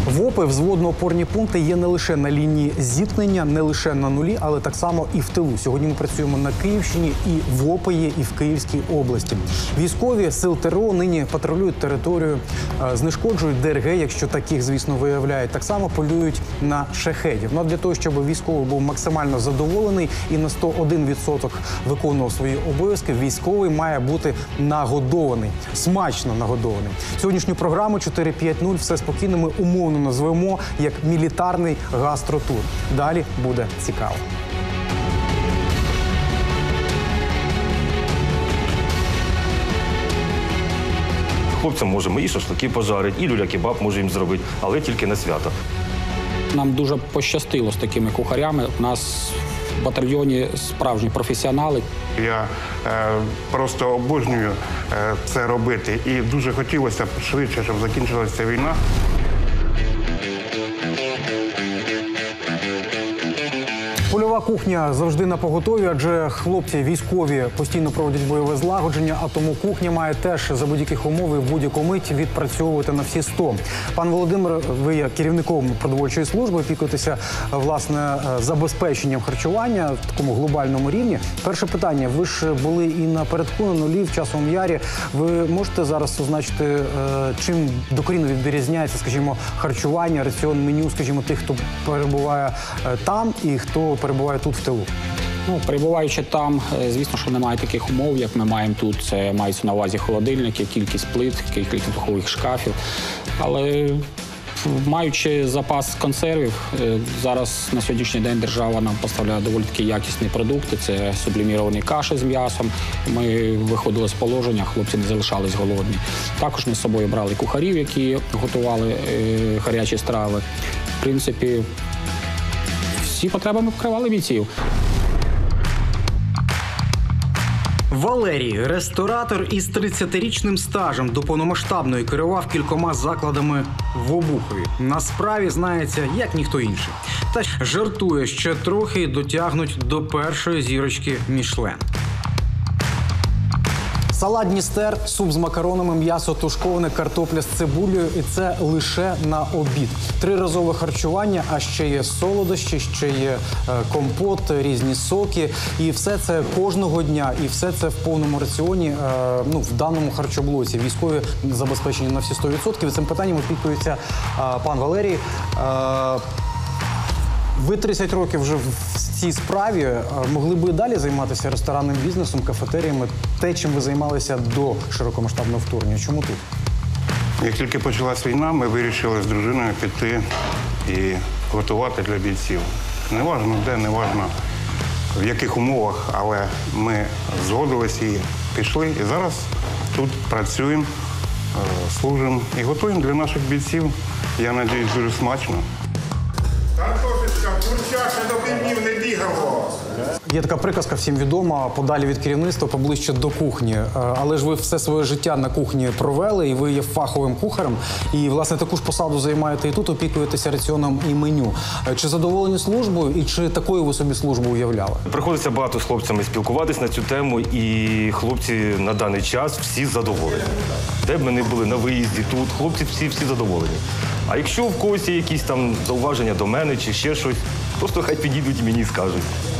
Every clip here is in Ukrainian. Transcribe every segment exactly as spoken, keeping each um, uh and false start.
ВОПи, взводно-опорні пункти, є не лише на лінії зіткнення, не лише на нулі, але так само і в тилу. Сьогодні ми працюємо на Київщині, і ВОПи є і в Київській області. Військові сил ТРО нині патрулюють територію, знешкоджують ДРГ, якщо таких, звісно, виявляють. Так само полюють на шахедів. Ну, а для того, щоб військовий був максимально задоволений і на сто один відсоток виконував свої обов'язки, військовий має бути нагодований, смачно нагодований. Сьогоднішню програму чотири п'ять нуль все спокійно ми умовно назвемо як мілітарний гастротур. Далі буде цікаво. Хлопцям можемо і шашлики пожарити, і люля-кебаб може їм зробити, але тільки на свято. Нам дуже пощастило з такими кухарями. У нас в батальйоні справжні професіонали. Я е, просто обожнюю е, це робити. І дуже хотілося б швидше, щоб закінчилася війна. Польова кухня завжди на поготові, адже хлопці військові постійно проводять бойове злагодження, а тому кухня має теж за будь-яких умов і в будь-яку мить відпрацьовувати на всі сто. Пан Володимир, ви є керівником продовольчої служби, опікуєтеся, власне, забезпеченням харчування в такому глобальному рівні. Перше питання. Ви ж були і напередку, на нулі, в Часовому Ярі. Ви можете зараз означити, чим докорінно відрізняється, скажімо, харчування, раціон, меню, скажімо, тих, хто перебуває там і хто перебуває тут в тилу? Ну, перебуваючи там, звісно, що немає таких умов, як ми маємо тут. Це мається на увазі холодильники, кількість плит, кількість духових шкафів. Але маючи запас консервів, зараз на сьогоднішній день держава нам поставляє доволі такі якісні продукти. Це субліміровані каші з м'ясом. Ми виходили з положення, хлопці не залишались голодні. Також ми з собою брали кухарів, які готували е, гарячі страви. В принципі, всі потреби ми покривали бійців. Валерій – ресторатор із тридцятирічним стажем, до повномасштабної керував кількома закладами в Обухові. На справі знається, як ніхто інший. Та жартує, ще трохи і дотягнуть до першої зірочки Мішлен. Салат Дністер, суп з макаронами, м'ясо тушковане, картопля з цибулею. І це лише на обід. Триразове харчування, а ще є солодощі, ще є компот, різні соки. І все це кожного дня. І все це в повному раціоні, ну, в даному харчоблоці. Військові забезпечені на всі сто відсотків. І цим питанням опікується пан Валерій. Ви тридцять років вже в цій справі. Могли би і далі займатися ресторанним бізнесом, кафетеріями, те, чим ви займалися до широкомасштабного вторгнення. Чому тут? Як тільки почалась війна, ми вирішили з дружиною піти і готувати для бійців. Неважно де, неважно в яких умовах, але ми згодились і пішли. І зараз тут працюємо, служимо і готуємо для наших бійців. Я сподіваюся, дуже смачно. Картошечка, курча, ще до півднів не бігало. Є така приказка, всім відома, подалі від керівництва, поближче до кухні. Але ж ви все своє життя на кухні провели, і ви є фаховим кухарем. І, власне, таку ж посаду займаєте і тут, опікуєтеся раціоном і меню. Чи задоволені службою, і чи такою ви собі службу уявляли? Приходиться багато з хлопцями спілкуватись на цю тему, і хлопці на даний час всі задоволені. Де б ми не були на виїзді тут, хлопці всі, всі задоволені. А якщо в когось є якісь там зауваження до мене чи ще щось, просто хай підійдуть і мені скажуть.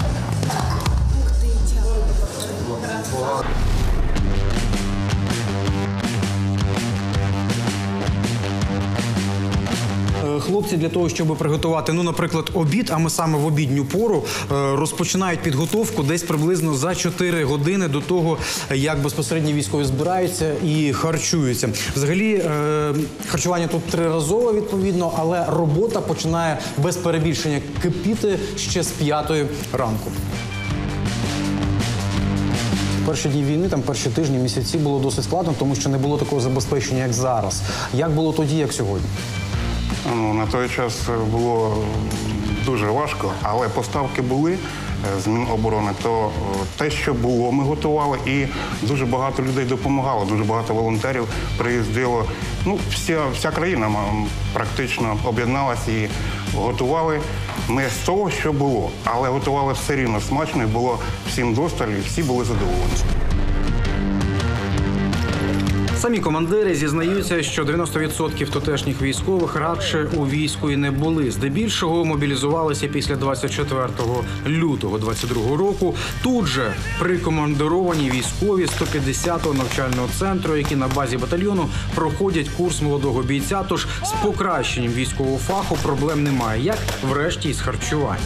Хлопці для того, щоб приготувати, ну, наприклад, обід, а ми саме в обідню пору, розпочинають підготовку десь приблизно за чотири години до того, як безпосередньо військові збираються і харчуються. Взагалі, харчування тут триразове, відповідно, але робота починає без перебільшення кипіти ще з п'ятої ранку. Перші дні війни, там перші тижні, місяці було досить складно, тому що не було такого забезпечення, як зараз. Як було тоді, як сьогодні? Ну, на той час було дуже важко, але поставки були з Міноборони, то те, що було, ми готували, і дуже багато людей допомагало, дуже багато волонтерів приїздило. Ну, вся, вся країна практично об'єдналася і готували ми з того, що було, але готували все рівно смачно, і було всім досталь, і всі були задоволені. Самі командири зізнаються, що дев'яносто відсотків тутешніх військових радше у війську і не були. Здебільшого мобілізувалися після двадцять четвертого лютого двадцять другого року. Тут же прикомандировані військові сто п'ятдесятого навчального центру, які на базі батальйону проходять курс молодого бійця. Тож з покращенням військового фаху проблем немає, як врешті із харчуванням.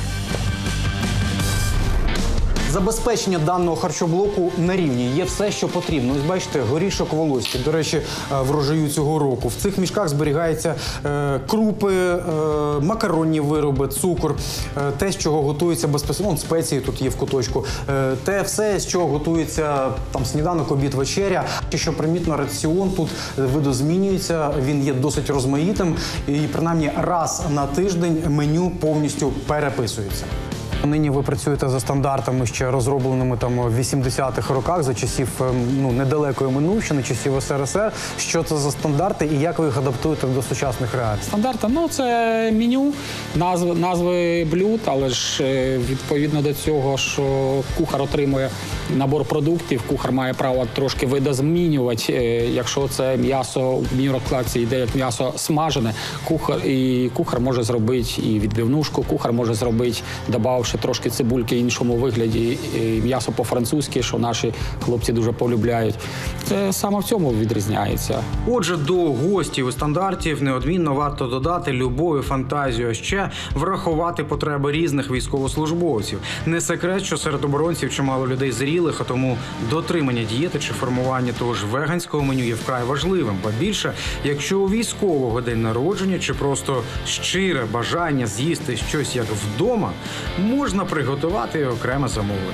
Забезпечення даного харчоблоку на рівні. Є все, що потрібно. Ось бачите, горішок волоський, до речі, врожаю цього року. В цих мішках зберігаються е, крупи, е, макаронні вироби, цукор, е, те, з чого готується безпосередньо, спеції тут є в куточку, е, те все, з чого готується там сніданок, обід, вечеря. Що примітно, раціон тут видозмінюється, він є досить розмаїтим і принаймні раз на тиждень меню повністю переписується. Нині ви працюєте за стандартами, ще розробленими там в вісімдесятих роках, за часів ну, недалекої минувщини, часів ес ер ес ер. Що це за стандарти і як ви їх адаптуєте до сучасних реалій? Стандарти, ну це меню, назви, назви блюд, але ж відповідно до цього, що кухар отримує набор продуктів, кухар має право трошки видозмінювати. Якщо це м'ясо в меню розкладці йде як м'ясо смажене, кухар, і кухар може зробити і відбивнушку, кухар може зробити, додавши трошки цибульки в іншому вигляді, м'ясо по-французьки, що наші хлопці дуже полюбляють. Це саме в цьому відрізняється. Отже, до гостів і стандартів неодмінно варто додати любов і фантазію, а ще врахувати потреби різних військовослужбовців. Не секрет, що серед оборонців чимало людей зрілих, а тому дотримання дієти чи формування того ж веганського меню є вкрай важливим. Ба більше, якщо у військового день народження чи просто щире бажання з'їсти щось як вдома, можна приготувати окреме замовлення.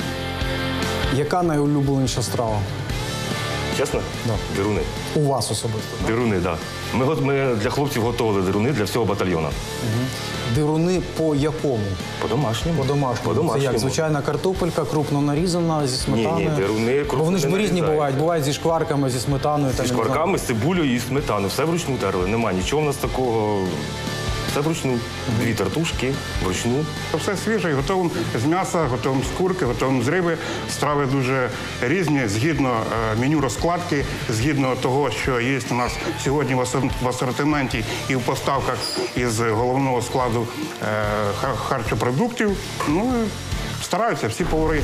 Яка найулюбленіша страва? Чесно? Да. Дируни. У вас особисто? Так? Дируни, так. Да. Ми, ми для хлопців готували дируни для всього батальйону. Угу. Дируни по якому? По-домашньому. По-домашньому. По-домашньому. Це як? Звичайна картопелька, крупно нарізана, зі сметаною? Ні, ні, дируни крупно Бо вони ж не різні нарізають. бувають. Бувають зі шкварками, зі сметаною. Зі шкварками, з цибулею і сметаною. Все вручну терли. Нема нічого в нас такого. Все вручну. Дві тартушки, вручну. Все свіже, і готовим з м'яса, готовим з курки, готовим з риби. Страви дуже різні, згідно е, меню розкладки, згідно того, що є у нас сьогодні в асор- в асортименті і в поставках із головного складу е, хар- харчопродуктів. Ну, стараються всі повари.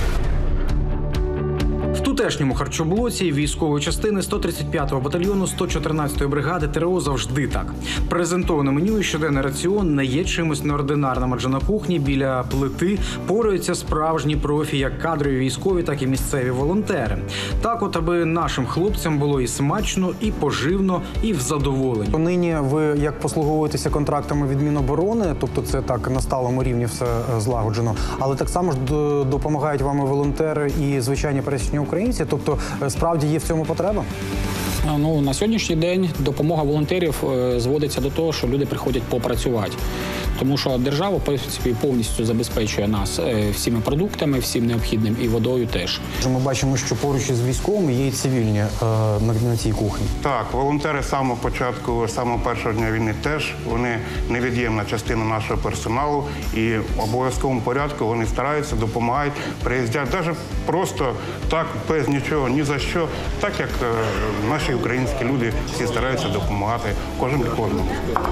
В тутешньому харчоблоці військової частини сто тридцять п'ятого батальйону сто чотирнадцятої бригади ТРО завжди так. Презентоване меню і щоденний раціон не є чимось неординарним, адже на кухні біля плити пораються справжні профі, як кадрові військові, так і місцеві волонтери. Так от, аби нашим хлопцям було і смачно, і поживно, і в задоволення. Нині ви як послуговуєтеся контрактами від Міноборони, тобто це так на сталому рівні все злагоджено, але так само ж допомагають вам і волонтери, і звичайні пересічні українці, тобто справді є в цьому потреба? Ну, на сьогоднішній день допомога волонтерів е, зводиться до того, що люди приходять попрацювати. Тому що держава, в принципі, повністю забезпечує нас е, всіми продуктами, всім необхідним і водою теж. Ми бачимо, що поруч із військовими є і цивільні е, на, на цій кухні. Так, волонтери з самого початку, з самого першого дня війни теж, вони невід'ємна частина нашого персоналу і в обов'язковому порядку вони стараються, допомагають, приїздять навіть просто так, без нічого, ні за що, так як е, наші українські люди всі стараються допомагати кожен кожному.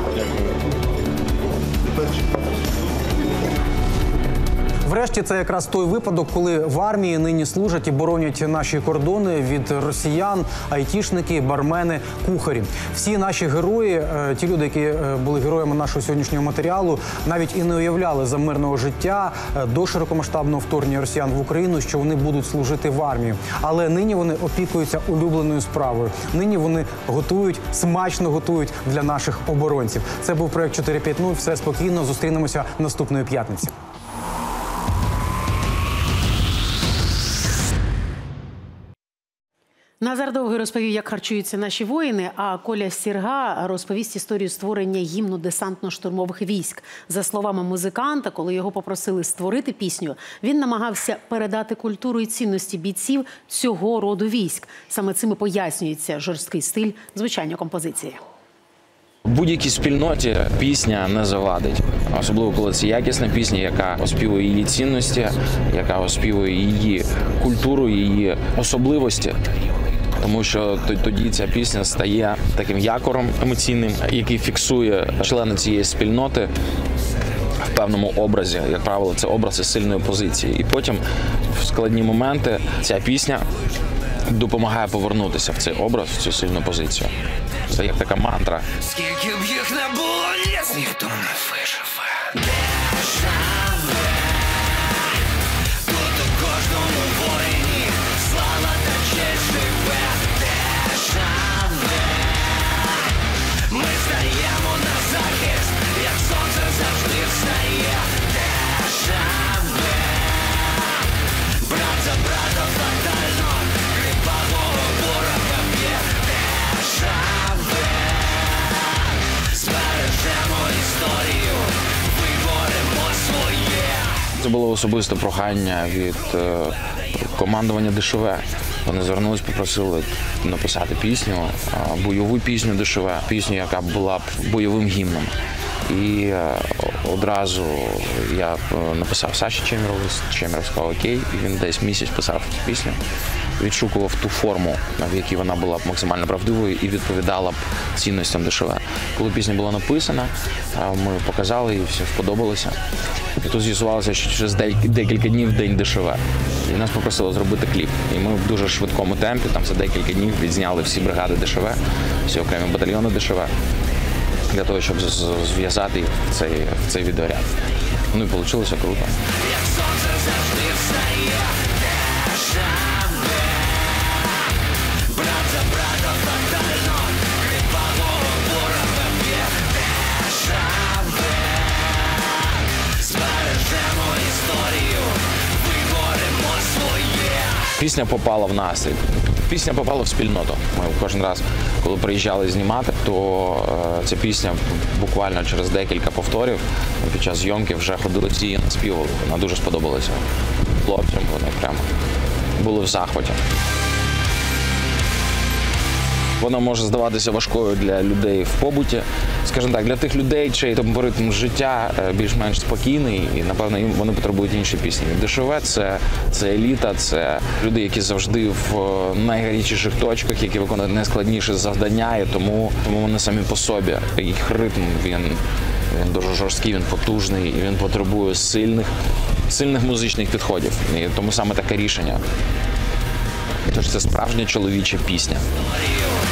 Врешті, це якраз той випадок, коли в армії нині служать і боронять наші кордони від росіян, айтішники, бармени, кухарі. Всі наші герої, ті люди, які були героями нашого сьогоднішнього матеріалу, навіть і не уявляли за мирного життя до широкомасштабного вторгнення росіян в Україну, що вони будуть служити в армії. Але нині вони опікуються улюбленою справою. Нині вони готують, смачно готують для наших оборонців. Це був проект чотири п'ять нуль. Все спокійно. Зустрінемося наступної п'ятниці. Назар Довгий розповів, як харчуються наші воїни, а Коля Сірга розповість історію створення гімну десантно-штурмових військ. За словами музиканта, коли його попросили створити пісню, він намагався передати культуру і цінності бійців цього роду військ. Саме цим і пояснюється жорсткий стиль звучання композиції. Будь-якій спільноті пісня не завадить, особливо коли це якісна пісня, яка оспівує її цінності, яка оспівує її культуру, її особливості. тому що тоді ця пісня стає таким якором емоційним, який фіксує члени цієї спільноти в певному образі. Як правило, це образ із сильної позиції. І потім в складні моменти ця пісня допомагає повернутися в цей образ, в цю сильну позицію. Це як така мантра. Скільки б їх не було, ніс ніхто не виживе. Тут у кожному воїні слава та честь живе. Державе. Ми стаємо на захист, як сонце завжди встає. Державе. Брат за брата фатально, кривавого ворога б'є. Державе. Збережемо історію, виборемо своє. Це було особисте прохання від е, командування ДШВ. Вони звернулись, попросили написати пісню, е, бойову пісню ДШВ, пісню, яка була б бойовим гімном. І е, одразу я е, написав Саші Чемерову, Чемеров сказав окей, і він десь місяць писав цю пісню, відшукував ту форму, в якій вона була б максимально правдивою і відповідала б цінностям ДШВ. Коли пісня була написана, е, ми показали, і всім сподобалося. І тут з'ясувалося, що через декілька днів день ДШВ. І нас попросили зробити кліп. І ми в дуже швидкому темпі, там за декілька днів відзняли всі бригади ДШВ, всі окремі батальйони ДШВ, для того, щоб зв'язати їх в цей, в цей відеоряд. Ну і вийшло круто. Як сонце завжди встає. Державе. Брат за брата фатально, кривавого ворога б'є. Державе. Збережемо історію, виборемо своє. Пісня попала в настрій. Пісня попала в спільноту. Ми кожен раз, коли приїжджали знімати, то е, ця пісня буквально через декілька повторів під час зйомки вже ходили всі і наспівали. Вона дуже сподобалася хлопцям, вони прямо були в захваті. Вона може здаватися важкою для людей в побуті. Скажімо так, для тих людей, чий темпоритм життя більш-менш спокійний, і, напевно, їм вони потребують інші пісні. ДШВ – це, це еліта, це люди, які завжди в найгарячіших точках, які виконують найскладніші завдання, і тому, тому вони самі по собі. Їх ритм, він, він дуже жорсткий, він потужний, і він потребує сильних, сильних музичних підходів. І тому саме таке рішення. Тож це справжня чоловіча пісня.